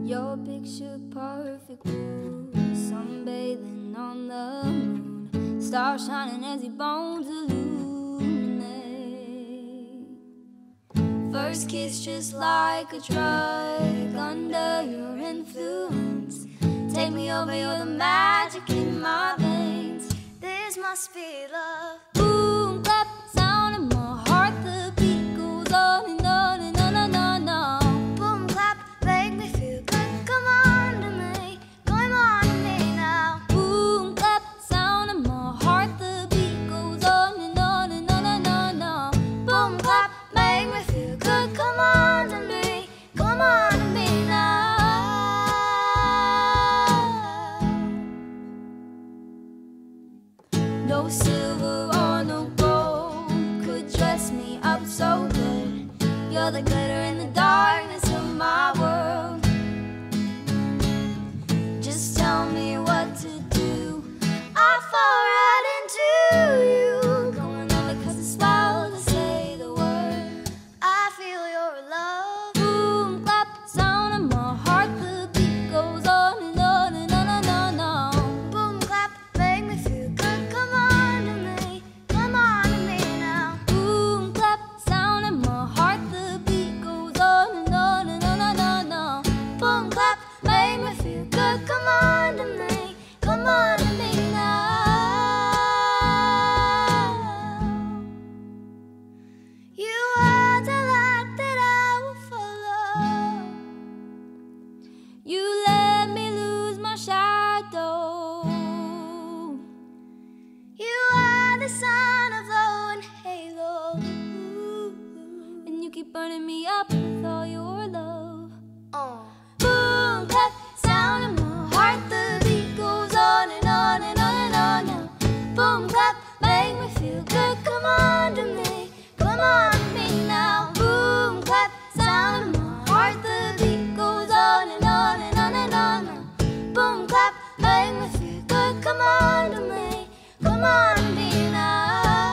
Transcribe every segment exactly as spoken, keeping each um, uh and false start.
Your picture perfect blue, sunbathing on the moon, stars shining as your bones illuminate. First kiss just like a drug, under your influence. Take me over, you're the magic in my veins. This must be love. Boom, clap, sound in my heart, the beat goes on and on and on and on and on. Boom, clap, make me feel good, come on to me, come on to me now. Boom, clap, sound in my heart, the beat goes on and on and on and on and on. Boom, clap, make me feel good, come on to me, come on to me now. No silver or no gold could dress me up so good. You're the glitter in the darkness of my world. Just tell me what to do, I'll fall right into you. Going on because the spell to say the word. I feel your love. Boom, clap, sound in my heart, the beat goes on and on and on and on and on. Boom, clap, make me feel good, come on to me, come on to me now. Boom, clap, sound in my heart, the beat goes on and on and on and on and on. Boom, clap, make me feel good, come on to me, come on to me now. You are the light that I will follow. You let me lose my shadow. You are the sun of low and halo. Ooh, and you keep burning me up with all your love. Oh. Boom, clap, sound in my heart, the beat goes on and on and on and on now. Boom, clap, make me feel good, come on to me, come on to me now. Boom, clap, sound in my heart, the beat goes on and on and on and on now. Boom, clap, make me feel good, come on to me, come on to me now.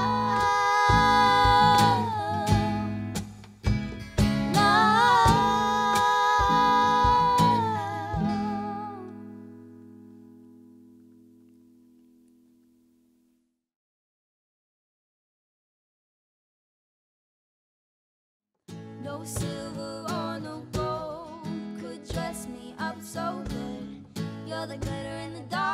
Now. No silver or no gold could dress me up so good. You're the glitter in the dark.